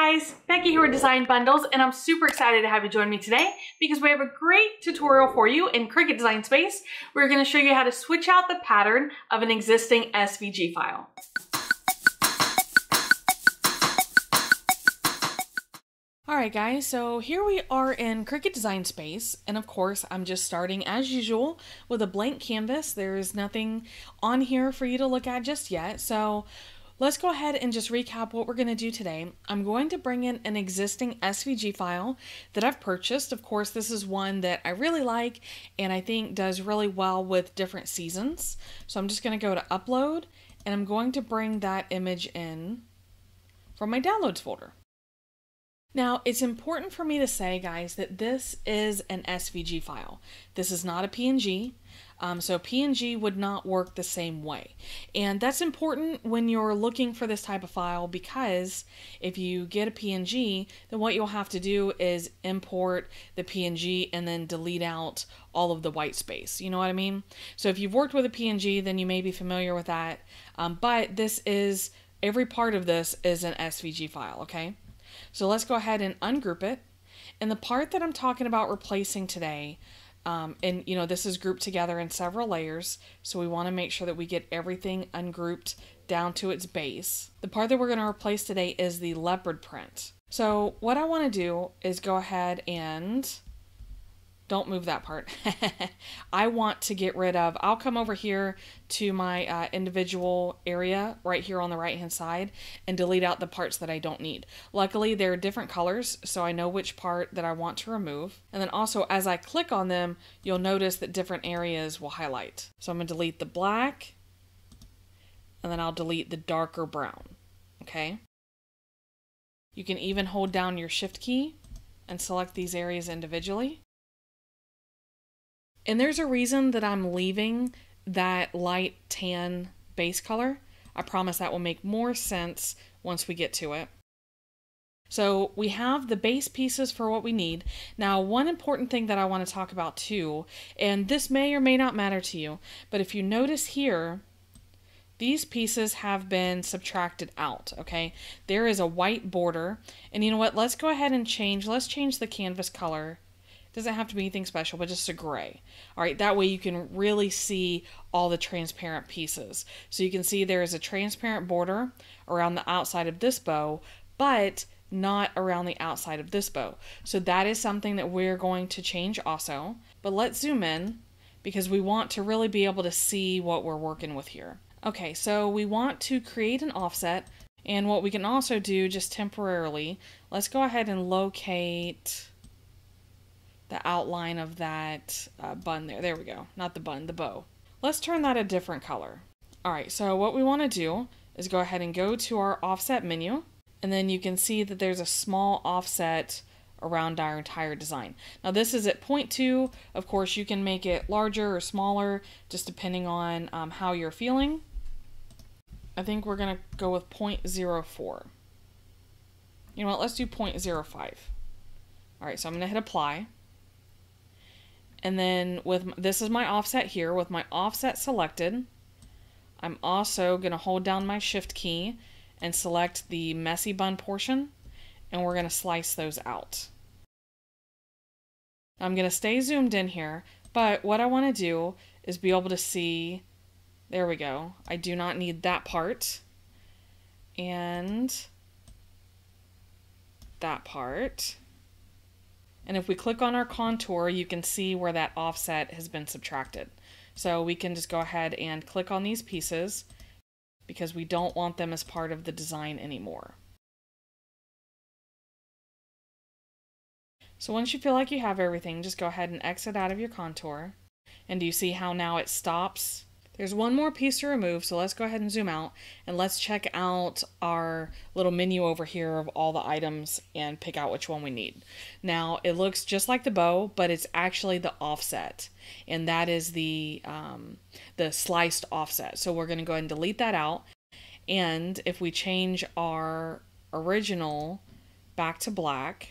guys, Becky here with Design Bundles, and I'm super excited to have you join me today because we have a great tutorial for you in Cricut Design Space. We're going to show you how to switch out the pattern of an existing SVG file. Alright guys, so here we are in Cricut Design Space, and of course I'm just starting as usual with a blank canvas. There is nothing on here for you to look at just yet, so let's go ahead and just recap what we're going to do today. I'm going to bring in an existing SVG file that I've purchased. Of course, this is one that I really like and I think does really well with different seasons. So I'm just going to go to Upload, and I'm going to bring that image in from my Downloads folder. Now, it's important for me to say, guys, that this is an SVG file. This is not a PNG. So PNG would not work the same way. And that's important when you're looking for this type of file, because if you get a PNG, then what you'll have to do is import the PNG and then delete out all of the white space. You know what I mean? So if you've worked with a PNG, then you may be familiar with that. But this is, every part of this is an SVG file, okay? So let's go ahead and ungroup it. And the part that I'm talking about replacing today, and you know, this is grouped together in several layers, so we want to make sure that we get everything ungrouped down to its base. The part that we're going to replace today is the leopard print. So what I want to do is go ahead and don't move that part. I want to get rid of, I'll come over here to my individual area right here on the right hand side and delete out the parts that I don't need. Luckily, they're different colors, so I know which part that I want to remove. And then also, as I click on them, you'll notice that different areas will highlight. So I'm going to delete the black, and then I'll delete the darker brown. Okay? You can even hold down your Shift key and select these areas individually. And there's a reason that I'm leaving that light tan base color. I promise that will make more sense once we get to it. So we have the base pieces for what we need. Now, one important thing that I want to talk about too, and this may or may not matter to you, but if you notice here, these pieces have been subtracted out, okay? There is a white border, and you know what? Let's go ahead and let's change the canvas color. Doesn't have to be anything special, but just a gray. All right, that way you can really see all the transparent pieces. So you can see there is a transparent border around the outside of this bow, but not around the outside of this bow. So that is something that we're going to change also. But let's zoom in because we want to really be able to see what we're working with here. Okay, so we want to create an offset, and what we can also do just temporarily, let's go ahead and locate the outline of that bun there. There we go. Not the bun, the bow. Let's turn that a different color. All right, so what we want to do is go ahead and go to our offset menu, and then you can see that there's a small offset around our entire design. Now this is at 0.2. Of course, you can make it larger or smaller, just depending on how you're feeling. I think we're going to go with 0.04. You know what? Let's do 0.05. All right, so I'm going to hit apply. And then this is my offset here. With my offset selected, I'm also going to hold down my Shift key and select the messy bun portion, and we're going to slice those out. I'm going to stay zoomed in here, but what I want to do is be able to see, there we go. I do not need that part, and that part. And if we click on our contour, you can see where that offset has been subtracted. So we can just go ahead and click on these pieces because we don't want them as part of the design anymore. So once you feel like you have everything, just go ahead and exit out of your contour. And do you see how now it stops? There's one more piece to remove, so let's go ahead and zoom out and let's check out our little menu over here of all the items and pick out which one we need. Now, it looks just like the bow, but it's actually the offset, and that is the sliced offset. So we're going to go ahead and delete that out, and if we change our original back to black,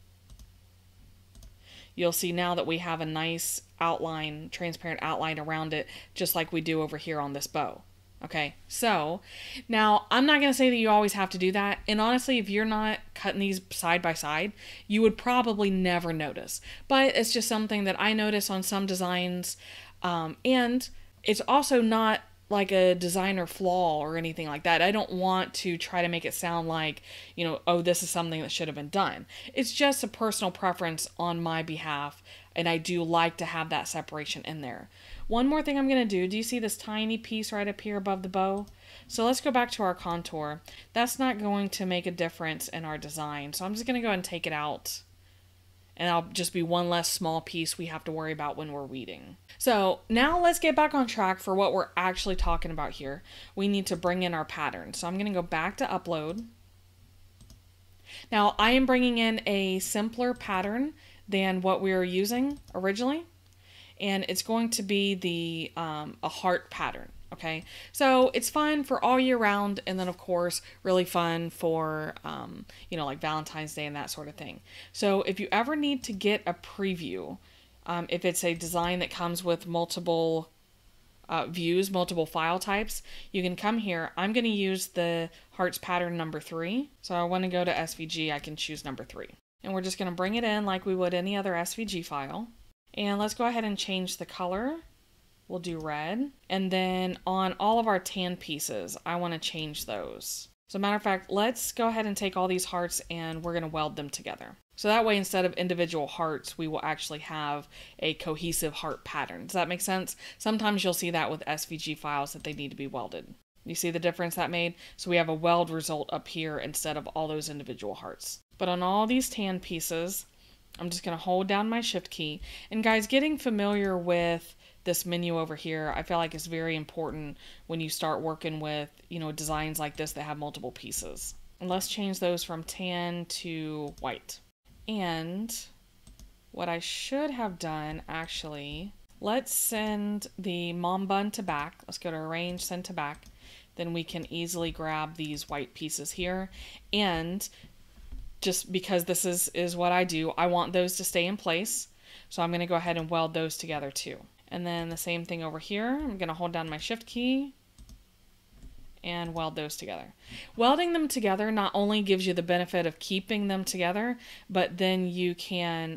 you'll see now that we have a nice outline, transparent outline around it, just like we do over here on this bow. Okay, so now I'm not going to say that you always have to do that. And honestly, if you're not cutting these side by side, you would probably never notice. But it's just something that I notice on some designs. And it's also not like a designer flaw or anything like that. I don't want to try to make it sound like, oh, this is something that should have been done. It's just a personal preference on my behalf. And I do like to have that separation in there. One more thing I'm going to do you see this tiny piece right up here above the bow? So let's go back to our contour. That's not going to make a difference in our design. So I'm just going to go ahead and take it out. And that'll just be one less small piece we have to worry about when we're weeding. So now let's get back on track for what we're actually talking about here. We need to bring in our pattern. So I'm going to go back to upload. Now I am bringing in a simpler pattern than what we were using originally. And it's going to be a heart pattern, okay? So it's fun for all year round, and then of course really fun for like Valentine's Day and that sort of thing. So if you ever need to get a preview, if it's a design that comes with multiple views, multiple file types, you can come here. I'm going to use the hearts pattern number 3. So I want to go to SVG, I can choose number 3. And we're just going to bring it in like we would any other SVG file. And let's go ahead and change the color. We'll do red. And then on all of our tan pieces, I want to change those. As a matter of fact, let's go ahead and take all these hearts and we're going to weld them together. So that way, instead of individual hearts, we will actually have a cohesive heart pattern. Does that make sense? Sometimes you'll see that with SVG files that they need to be welded. You see the difference that made? So we have a weld result up here instead of all those individual hearts. But on all these tan pieces, I'm just going to hold down my shift key. And guys, getting familiar with this menu over here, I feel like is very important when you start working with, designs like this that have multiple pieces. And let's change those from tan to white. And what I should have done, actually, let's send the mom bun to back. Let's go to arrange, send to back. Then we can easily grab these white pieces here. And just because this is what I do, I want those to stay in place. So I'm going to go ahead and weld those together too. And then the same thing over here. I'm going to hold down my shift key and weld those together. Welding them together not only gives you the benefit of keeping them together, but then you can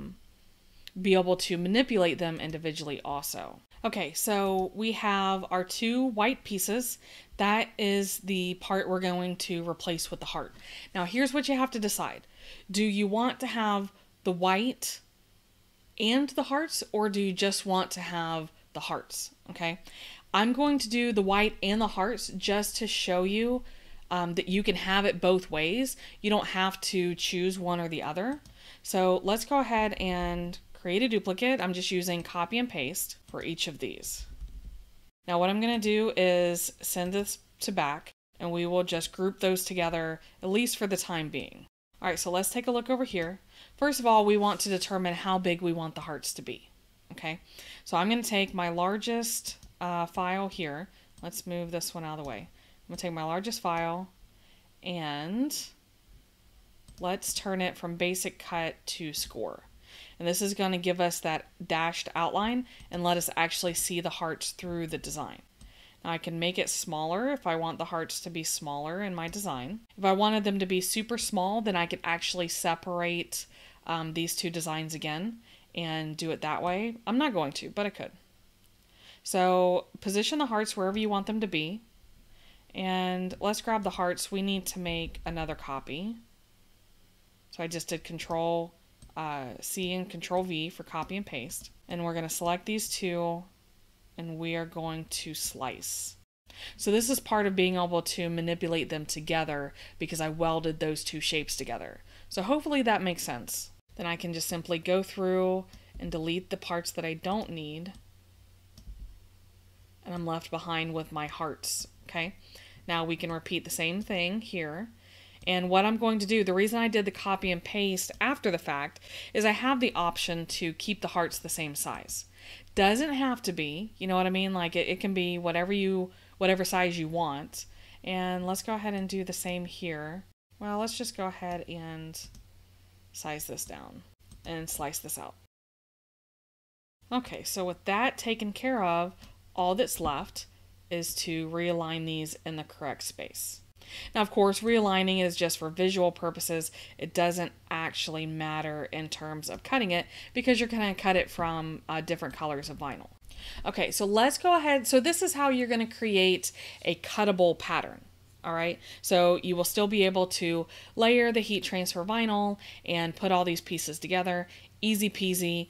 be able to manipulate them individually also. Okay, so we have our 2 white pieces. That is the part we're going to replace with the heart. Now here's what you have to decide. Do you want to have the white and the hearts, or do you just want to have the hearts? Okay, I'm going to do the white and the hearts just to show you that you can have it both ways. You don't have to choose one or the other. So let's go ahead and create a duplicate. I'm just using copy and paste for each of these. Now what I'm going to do is send this to back, and we will just group those together, at least for the time being. All right, so let's take a look over here. First of all, we want to determine how big we want the hearts to be. Okay, so I'm going to take my largest file here. Let's move this one out of the way. I'm going to take my largest file and let's turn it from basic cut to score. And this is going to give us that dashed outline and let us actually see the hearts through the design. Now I can make it smaller if I want the hearts to be smaller in my design. If I wanted them to be super small, then I could actually separate these 2 designs again and do it that way. I'm not going to, but I could. So position the hearts wherever you want them to be. And let's grab the hearts. We need to make another copy. So I just did Control C and Control V for copy and paste. And we're going to select these 2 and we are going to slice. So this is part of being able to manipulate them together because I welded those 2 shapes together. So hopefully that makes sense. Then I can just simply go through and delete the parts that I don't need. And I'm left behind with my hearts. Okay. Now we can repeat the same thing here. And what I'm going to do, the reason I did the copy and paste after the fact is I have the option to keep the hearts the same size. Doesn't have to be, you know what I mean? Like it can be whatever size you want. And let's go ahead and do the same here. Well, let's just go ahead and size this down and slice this out. Okay, so with that taken care of, all that's left is to realign these in the correct space. Now, of course, realigning is just for visual purposes. It doesn't actually matter in terms of cutting it because you're going to cut it from different colors of vinyl. Okay, so let's go ahead. So this is how you're going to create a cuttable pattern. All right, so you will still be able to layer the heat transfer vinyl and put all these pieces together. Easy peasy,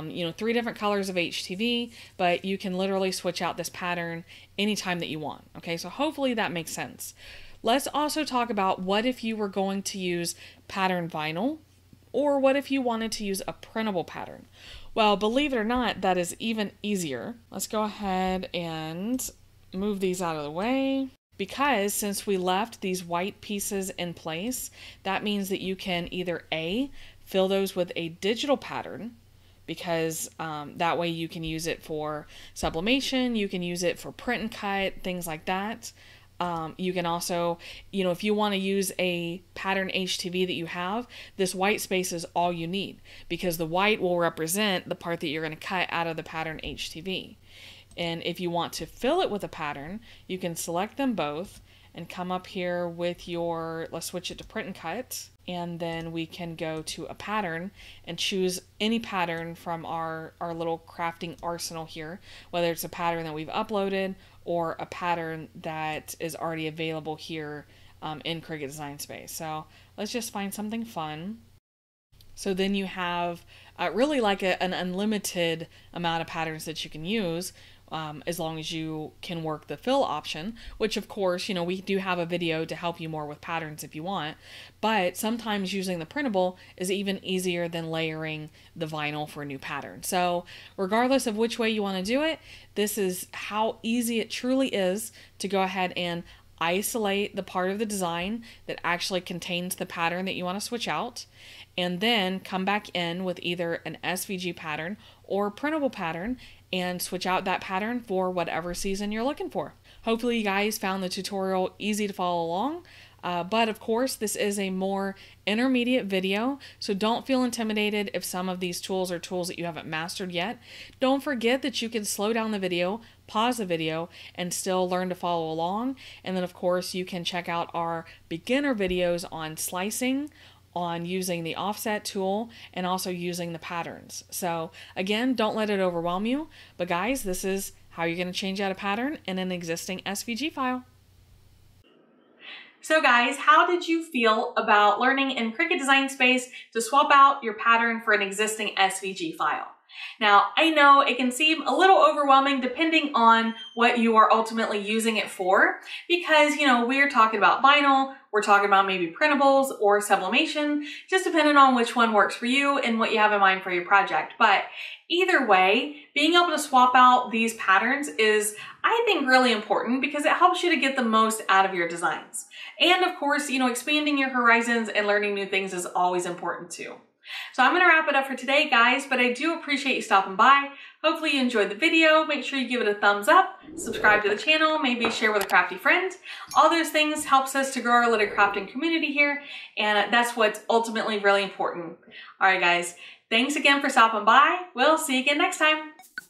3 different colors of HTV, but you can literally switch out this pattern anytime that you want. Okay, so hopefully that makes sense. Let's also talk about what if you were going to use pattern vinyl, or what if you wanted to use a printable pattern. Well, believe it or not, that is even easier. Let's go ahead and move these out of the way. Because since we left these white pieces in place, that means that you can either A, fill those with a digital pattern, because that way you can use it for sublimation, you can use it for print and cut, things like that. You can also, if you want to use a pattern HTV that you have, this white space is all you need, because the white will represent the part that you're going to cut out of the pattern HTV. And if you want to fill it with a pattern, you can select them both and come up here with your, let's switch it to print and cut, and then we can go to a pattern and choose any pattern from our little crafting arsenal here, whether it's a pattern that we've uploaded or a pattern that is already available here in Cricut Design Space. So let's just find something fun. So then you have really like an unlimited amount of patterns that you can use, as long as you can work the fill option, which of course, we do have a video to help you more with patterns if you want, but sometimes using the printable is even easier than layering the vinyl for a new pattern. So regardless of which way you want to do it, this is how easy it truly is to go ahead and isolate the part of the design that actually contains the pattern that you want to switch out, and then come back in with either an SVG pattern or printable pattern and switch out that pattern for whatever season you're looking for. Hopefully you guys found the tutorial easy to follow along. But of course, this is a more intermediate video, so don't feel intimidated if some of these tools are tools that you haven't mastered yet. Don't forget that you can slow down the video, pause the video, and still learn to follow along. And then of course, you can check out our beginner videos on slicing, on using the offset tool, and also using the patterns. So again, don't let it overwhelm you. But guys, this is how you're going to change out a pattern in an existing SVG file. So guys, how did you feel about learning in Cricut Design Space to swap out your pattern for an existing SVG file? Now, I know it can seem a little overwhelming depending on what you are ultimately using it for, because, we're talking about vinyl, we're talking about maybe printables or sublimation, just depending on which one works for you and what you have in mind for your project. But either way, being able to swap out these patterns is, I think, really important because it helps you to get the most out of your designs. And of course, expanding your horizons and learning new things is always important too. So I'm going to wrap it up for today, guys, but I do appreciate you stopping by. Hopefully you enjoyed the video. Make sure you give it a thumbs up, subscribe to the channel, maybe share with a crafty friend. All those things helps us to grow our little crafting community here, and that's what's ultimately really important. All right, guys, thanks again for stopping by. We'll see you again next time.